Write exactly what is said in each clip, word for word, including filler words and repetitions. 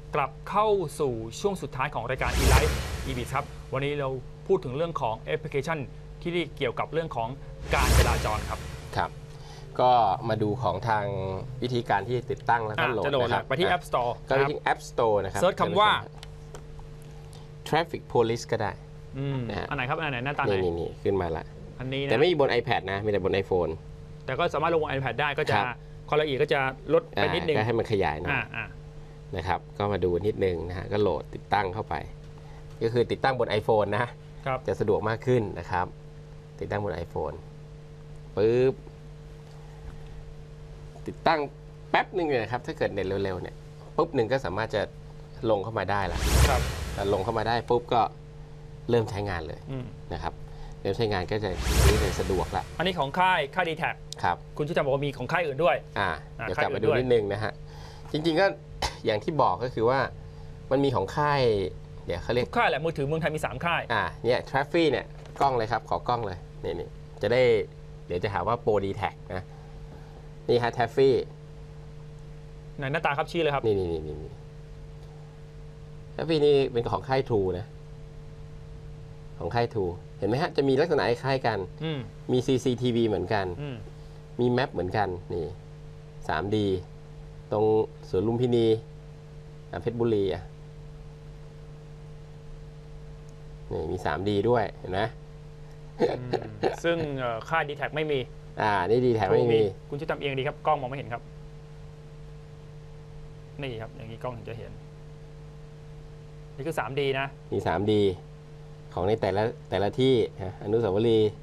กลับเข้าสู่ช่วงสุดท้ายของรายการ e-life e-biz ครับวันนี้เราพูดถึงเรื่องของแอปพลิเคชันที่เกี่ยวกับเรื่องของการจราจรครับครับก็มาดูของทางวิธีการที่ติดตั้งแล้วก็โหลดนะครับไปที่ App Store ก็ไปที่ App Store นะครับเซิร์ชคำว่า Traffic Police ก็ได้นะอันไหนครับอันไหนหน้าตาไหนนี่นี่ขึ้นมาละอันนี้นะแต่ไม่มีบน iPad นะมีแต่บน iPhone แต่ก็สามารถลงบน iPad ได้ก็จะความละเอียดก็จะลดไปนิดนึงก็ให้มันขยายหน่อยนะครับก็มาดูนิดนึงนะฮะก็โหลดติดตั้งเข้าไปก็คือติดตั้งบน iPhone นะจะสะดวกมากขึ้นนะครับติดตั้งบน iPhone ปึ๊บติดตั้งแป๊บหนึ่งเลยครับถ้าเกิดเน็ตเร็วๆเนี่ยปุ๊บหนึ่งก็สามารถจะลงเข้ามาได้แล้วแต่ลงเข้ามาได้ปุ๊บก็เริ่มใช้งานเลยนะครับเริ่มใช้งานก็จะนี่สะดวกละอันนี้ของค่ายค่าย ดี แท็กครับคุณชิดทำบอกว่ามีของค่ายอื่นด้วยอ่าเดี๋ยวกลับมาดูนิดนึงนะฮะจริงๆก็อย่างที่บอกก็คือว่ามันมีของค่ายเดี๋ยวเขาเรียกค่ายแหละมือถือเมืองไทยมีสามค่ายอ่าเนี่ยทราฟฟี่เนี่ยกล้องเลยครับขอกล้องเลยนี่นี่จะได้เดี๋ยวจะหาว่าโปร ดี แท็ก นะนี่ฮะทราฟฟี่ไหนหน้าตาครับชี้เลยครับนี่นี่นี่นี่ทราฟฟี่นี่เป็นของค่ายทรูนะของค่ายทรูเห็นไหมฮะจะมีลักษณะคล้ายกันมี ซี ซี ที วี เหมือนกันมีแมปเหมือนกันนี่ ทรี ดี ตรงสวนลุมพินีเพชรบุรีอ่ะนี่มี ทรี ดี ด้วยเห็นไหมซึ่งค่าย ดี แท็ก ไม่มีอ่านี่ ดี แท็ก ไม่มีคุณช่วยทำเองดีครับกล้องมองไม่เห็นครับนี่ครับอย่างนี้กล้องถึงจะเห็นนี่คือ ทรี ดี นะมี ทรี ดี ของในแต่ละแต่ละที่อนุสาวรีย์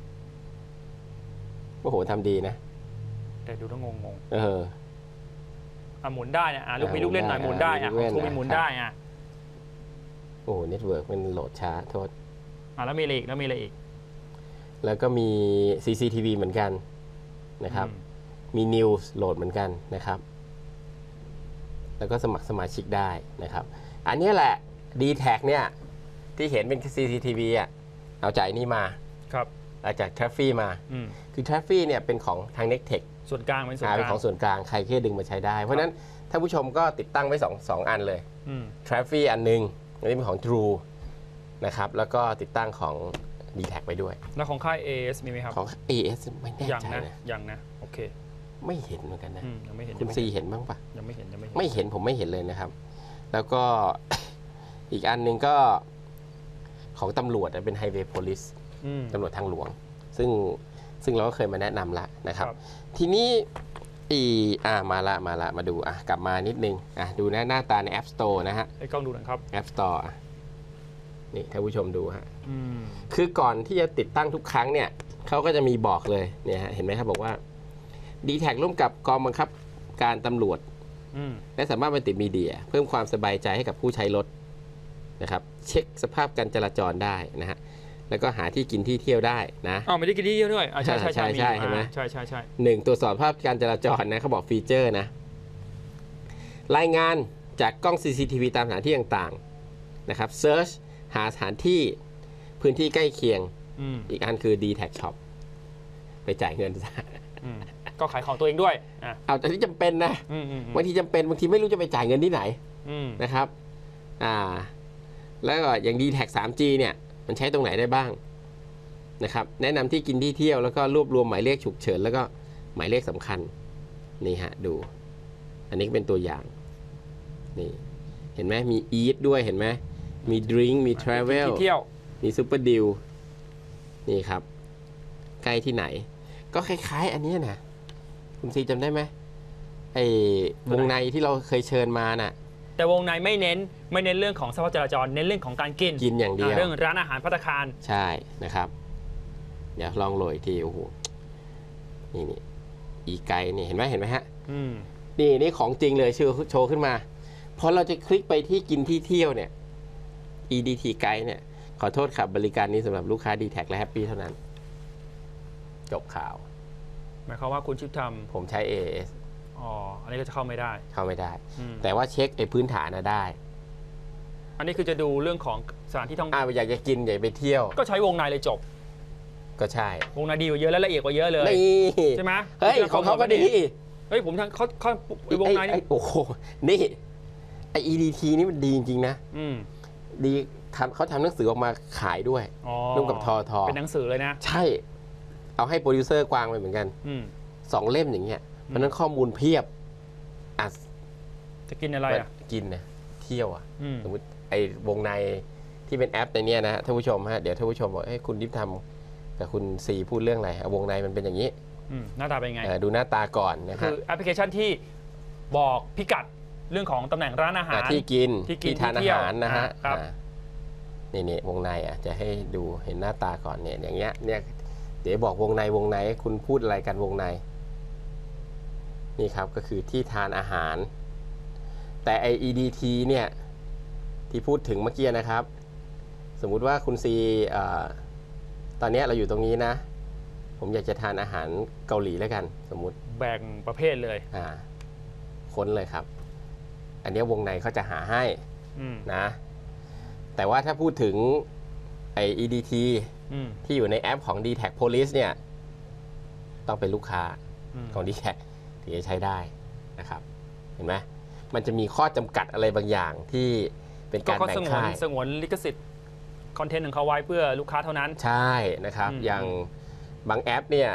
โอ้โหทำดีนะแต่ดูต้องงงงเอออ่ะหมุนได้เนี่ยอ่ะลูกมีลูกเล่นหน่อยหมุนได้อ่ะของทูมีหมุนได้อ่ะโอ้เน็ตเวิร์กมันโหลดช้าโทษอ่ะแล้วมีอะไรอีกแล้วมีอะไรอีกแล้วก็มี ซี ซี ที วี เหมือนกันนะครับมีนิวส์โหลดเหมือนกันนะครับแล้วก็สมัครสมาชิกได้นะครับอันนี้แหละ ดี แท็ก เนี่ยที่เห็นเป็น ซี ซี ที วี อ่ะเอาจากนี่มาครับเอาจาก ทราฟฟี่ มาคือ ทราฟฟี่ เนี่ยเป็นของทาง เน็กเทคส่วนกลางเป็นส่วนกลางเป็นของส่วนกลางใครแค่ดึงมาใช้ได้เพราะฉะนั้นท่านผู้ชมก็ติดตั้งไว้สอง สองอันเลย ทราฟฟี่ อันนึงอันนี้เป็นของ True นะครับแล้วก็ติดตั้งของ ดี แท็ก ไปด้วยแล้วของค่าย เอ เอส มีไหมครับของ เอ เอส ไม่แน่ใจนะยังนะโอเคไม่เห็นเหมือนกันนะยังไม่เห็นคุณซีเห็นบ้างปะยังไม่เห็นยังไม่เห็นไม่เห็นผมไม่เห็นเลยนะครับแล้วก็อีกอันหนึ่งก็ของตำรวจเป็น Highway Police ตำรวจทางหลวงซึ่งซึ่งเราก็เคยมาแนะนำละนะครับทีนี้อีอ่ามาละมาละมาดูอ่ะกลับมานิดนึงอ่ะดูหน้าหน้าตาใน App Store นะฮะไอ้กล้องดูหน่อยครับ App Store นี่ท่านผู้ชมดูฮะคือก่อนที่จะติดตั้งทุกครั้งเนี่ยเขาก็จะมีบอกเลยเนี่ยฮะเห็นไหมครับบอกว่า ดี แท็ก ร่วมกับกองบังคับการตำรวจและสามารถเป็นติดมีเดียเพิ่มความสบายใจให้กับผู้ใช้รถนะครับเช็คสภาพการจราจรได้นะฮะแล้วก็หาที่กินที่เที่ยวได้นะอ๋อไม่ได้กินที่เที่ยวด้วยใช่ใช่ใช่ใช่เห็นไหมใช่ใช่ใช่หนึ่งตรวจสอบภาพการจราจรนะเขาบอกฟีเจอร์นะรายงานจากกล้อง ซี ซี ที วี ตามสถานที่ต่างๆนะครับเซิร์ชหาสถานที่พื้นที่ใกล้เคียงอีกอันคือ ดี แท็ก Shop ไปจ่ายเงินซะก็ขายของตัวเองด้วยเอาแต่ที่จำเป็นนะบางทีจำเป็นบางทีไม่รู้จะไปจ่ายเงินที่ไหนนะครับอ่าแล้วก็อย่าง ดี แท็ก ทรี จี เนี่ยมันใช้ตรงไหนได้บ้างนะครับแนะนำที่กินที่เที่ยวแล้วก็รวบรวมหมายเลขฉุกเฉินแล้วก็หมายเลขสำคัญนี่ฮะดูอันนี้เป็นตัวอย่างนี่เห็นไหมมี eat ด้วยเห็นไหมมี drink มี travel เที่ยวมี super deal นี่ครับใกล้ที่ไหนก็คล้ายๆอันนี้นะคุณซีจำได้ไหมไอ้วงในที่เราเคยเชิญมาน่ะแต่วงในไม่เน้นไม่เน้นเรื่องของสภาพจราจรเน้นเรื่องของการกินกินอย่างเดียวเรื่องร้านอาหารภัตตาคารใช่นะครับเดี๋ยวลองโรยทีโอ้โหนี่นี่อีไกนี่เห็นไหมเห็นไหมฮะนี่นี่ของจริงเลยชื่อโชว์ขึ้นมาพอเราจะคลิกไปที่กินที่เที่ยวเนี่ย อี ดี ที Guide เนี่ยขอโทษครับบริการนี้สำหรับลูกค้า ดี แท็ก และ Happy เท่านั้นจบข่าวหมายความว่าคุณชิปทำผมใช้ เอ เอสอ๋ออันนี้ก็จะเข้าไม่ได้เข้าไม่ได้แต่ว่าเช็คไอ้พื้นฐานนะได้อันนี้คือจะดูเรื่องของสถานที่ท่องเที่ยวอยากจะกินอยากไปเที่ยวก็ใช้วงในเลยจบก็ใช่วงในดีกว่าเยอะและละเอียดกว่าเยอะเลยใช่ไหมเฮ้ยของเขาก็ดีเฮ้ยผมทางเขาเขาวงในโอ้โหนี่ไอ อี ดี ที นี่มันดีจริงๆนะอืมดีทำเขาทำหนังสือออกมาขายด้วยร่วมกับทอทอเป็นหนังสือเลยนะใช่เอาให้โปรดิวเซอร์กวางไปเหมือนกันสองเล่มอย่างเงี้ยเพราะนั้นข้อมูลเพียบอ่ะจะกินอะไรอ่ะกินนะเที่ยวอ่ะสมมติไอ้วงในที่เป็นแอปในเนี้ยนะท่านผู้ชมฮะเดี๋ยวท่านผู้ชมบอกเฮ้ยคุณดิฟทำแต่คุณซีพูดเรื่องอะไรวงในมันเป็นอย่างนี้หน้าตาเป็นไงดูหน้าตาก่อนนะครับคือแอปพลิเคชันที่บอกพิกัดเรื่องของตำแหน่งร้านอาหารที่กินที่ทานอาหารนะฮะนี่นี่วงในอ่ะจะให้ดูเห็นหน้าตาก่อนเนี่ยอย่างเงี้ยเนี่ยเดี๋ยวบอกวงในวงในคุณพูดอะไรกันวงในนี่ครับก็คือที่ทานอาหารแต่ไอ อี ดี ที เนี่ยที่พูดถึงเมื่อกี้นะครับสมมุติว่าคุณซีตอนนี้เราอยู่ตรงนี้นะผมอยากจะทานอาหารเกาหลีแล้วกันสมมุติแบ่งประเภทเลยอ่าค้นเลยครับอันนี้วงในเขาจะหาให้นะแต่ว่าถ้าพูดถึงไอ อี ดี ที ที่อยู่ในแอปของ ดี แท็ก Police เนี่ยต้องเป็นลูกค้าของ ดี แท็ก ถึงจะใช้ได้นะครับเห็นไหมมันจะมีข้อจำกัดอะไรบางอย่างที่เป็นการแบ่งค่ายสงวนลิขสิทธิ์คอนเทนต์ของเขาไว้เพื่อลูกค้าเท่านั้นใช่นะครับอย่างบางแอปเนี่ย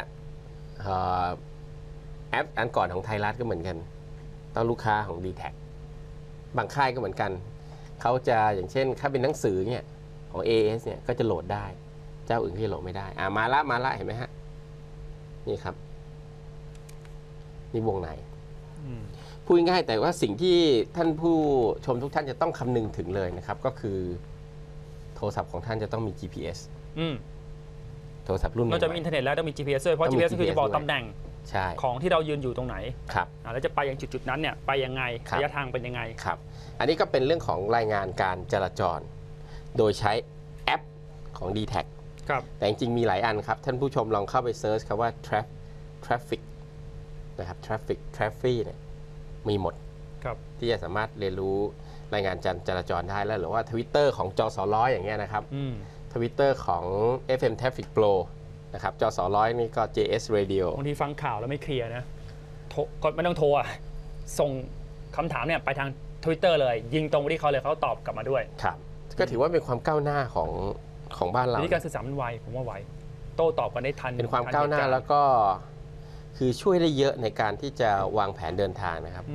แอปอันก่อนของไทยรัฐก็เหมือนกันต้องลูกค้าของ ดี แท็ก บางค่ายก็เหมือนกันเขาจะอย่างเช่นถ้าเป็นหนังสือเนี่ยของ เอ เอส เนี่ยก็จะโหลดได้เจ้าอื่นที่โหลดไม่ได้อ่ามาละมาละเห็นไหมฮะนี่ครับนี่วงในพูดง่ายแต่ว่าสิ่งที่ท่านผู้ชมทุกท่านจะต้องคำนึงถึงเลยนะครับก็คือโทรศัพท์ของท่านจะต้องมี จี พี เอสอืมโทรศัพท์รุ่นนอกจากมีอินเทอร์เน็ตแล้วต้องมี จี พี เอส ด้วยเพราะ จี พี เอส คือจะบอกตำแหน่งของที่เรายืนอยู่ตรงไหนครับแล้วจะไปยังจุดๆนั้นเนี่ยไปยังไงระยะทางเป็นยังไงครับอันนี้ก็เป็นเรื่องของรายงานการจราจรโดยใช้แอปของ ดี แท็กครับแต่จริงๆมีหลายอันครับท่านผู้ชมลองเข้าไปเซิร์ชคำว่า traffic นะครับ traffic traffic เนี่ยมีหมดที่จะสามารถเรียนรู้รายงานการจราจรได้แล้วหรือว่า Twitter ของจสร้อยอย่างเงี้ยนะครับ Twitter ของ เอฟ เอ็ม Traffic Pro นะครับจสร้อยนี่ก็ เจ เอส Radio บางทีฟังข่าวแล้วไม่เคลียร์นะก็ไม่ต้องโทรอ่ะส่งคำถามเนี่ยไปทาง Twitter เลยยิงตรงไปที่เขาเลยเขาตอบกลับมาด้วยครับก็ถือว่าเป็นความก้าวหน้าของของบ้านเราวิธีการสื่อสารมันไวผมว่าไวโต้ตอบกันได้ทันเป็นความก้าวหน้าแล้วก็คือช่วยได้เยอะในการที่จะวางแผนเดินทางนะครับ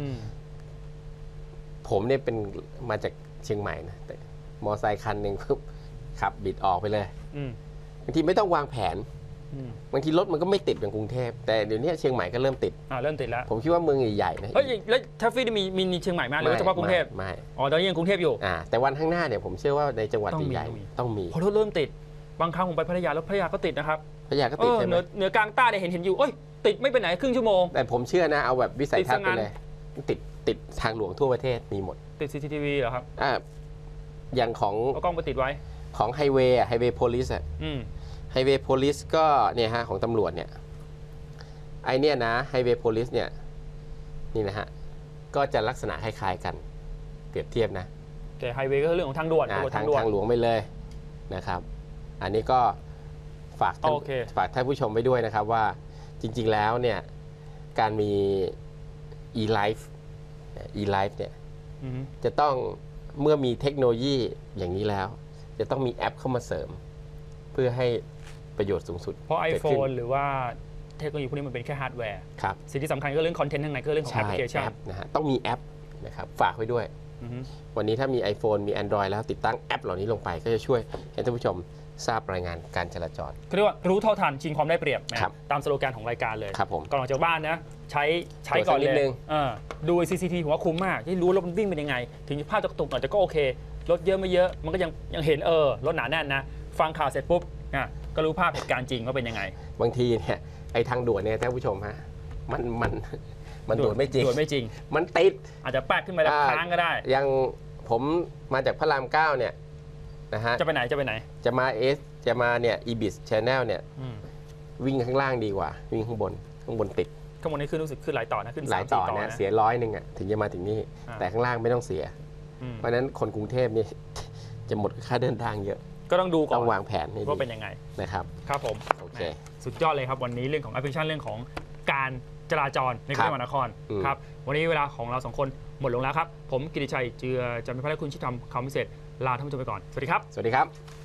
ผมเนี่ยเป็นมาจากเชียงใหม่นะแต่มอไซค์คันหนึ่งปุ๊บขับบิดออกไปเลยบางทีไม่ต้องวางแผนบางทีรถมันก็ไม่ติดอย่างกรุงเทพแต่เดี๋ยวนี้เชียงใหม่ก็เริ่มติดอ่าเริ่มติดแล้วผมคิดว่าเมืองใหญ่ๆนะเฮ้ยแล้วทราฟฟิกมีมีเชียงใหม่มากหรือเฉพาะกรุงเทพไม่อ๋อตอนนี้ยังกรุงเทพอยู่อ่าแต่วันข้างหน้าเนี่ยผมเชื่อว่าในจังหวัดใหญ่ๆต้องมีพอรถเริ่มติดบางครั้งผมไปพัทยาแล้วพัทยาก็ติดนะครับพัทยาก็ติดใช่ไหมเหนือกลางใต้เนี่ยเห็นเห็นอยู่เอ้ยติดไม่ไปไหนครึ่งชั่วโมงแต่ผมเชื่อนะเอาแบบวิสัยทัศน์ไปเลยติดติดทางหลวงทั่วประเทศมีหมดติด ซี ซี ที วี เหรอครับอ่าอย่างของเอากล้องไปติดไว้ของไฮเวย์อะไฮเวย์โพลิสอะไฮเวย์โพลิสก็เนี่ยฮะของตำรวจเนี่ยไอเนี่ยนะไฮเวย์โพลิสเนี่ยนี่นะฮะก็จะลักษณะคล้ายๆกันเปรียบเทียบนะแต่ไฮเวย์ก็คือเรื่องของทางด่วนทางทางหลวงไปเลยนะครับอันนี้ก็ฝากฝากท่านผู้ชมไปด้วยนะครับว่าจริงๆแล้วเนี่ยการมี e-life e-life เนี่ยจะต้องเมื่อมีเทคโนโลยีอย่างนี้แล้วจะต้องมีแอปเข้ามาเสริมเพื่อให้ประโยชน์สูงสุดเพราะ iPhone หรือว่าเทคโนโลยีพวกนี้มันเป็นแค่ฮาร์ดแวร์ครับสิ่งที่สำคัญก็เรื่องคอนเทนต์ข้างในก็เรื่องของแอปพลิเคชันนะฮะต้องมีแอปนะครับฝากไว้ด้วยวันนี้ถ้ามี iPhone มี Android แล้วติดตั้งแอปเหล่านี้ลงไปก็จะช่วยให้ท่านผู้ชมทราบรายงานการจราจรเรียกว่ารู้เท่าทันชิงความได้เปรียบตามสโลแกนของรายการเลยครับผมก่อนออกจากบ้านนะใช้ใช้ก่อนเลยดู ซี ซี ที วี ผมว่าคุ้มมากที่รู้รถมันวิ่งเป็นยังไงถึงภาพจะตกหน่อยแต่ก็โอเครถเยอะไม่เยอะมันก็ยังยังเห็นเออรถหนาแน่นนะฟังข่าวเสร็จปุ๊บก็รู้ภาพเหตุการณ์จริงว่าเป็นยังไงบางทีเนี่ยไอ้ทางด่วนเนี่ยท่านผู้ชมฮะมันมันมันด่วนไม่จริงด่วนไม่จริงมันติดอาจจะแป๊กขึ้นมาแล้วค้างก็ได้ยังผมมาจากพระรามเก้าเนี่ยนะฮะจะไปไหนจะไปไหนจะมาเอสจะมาเนี่ยอีบิสชแนลเนี่ยวิ่งข้างล่างดีกว่าวิ่งข้างบนข้างบนติดข้างบนนี้ขึ้นรู้สึกขึ้นหลายต่อนะขึ้นหลายต่อนะเสียร้อยหนึ่งอ่ะถึงจะมาถึงนี่แต่ข้างล่างไม่ต้องเสียเพราะฉะนั้นคนกรุงเทพนี่จะหมดค่าเดินทางเยอะก็ต้องดูก่อนต้องวางแผนว่าเป็นยังไงนะครับครับผมโอเคสุดยอดเลยครับวันนี้เรื่องของแอปพลิเคชันเรื่องของการจราจรในกรุงเทพมหานครครับวันนี้เวลาของเราสองคนหมดลงแล้วครับผมกิติชัยเจือจำเป็นพระและคุณชิดทำคำพิเศษลาท่านผู้ชมไปก่อนสวัสดีครับสวัสดีครับ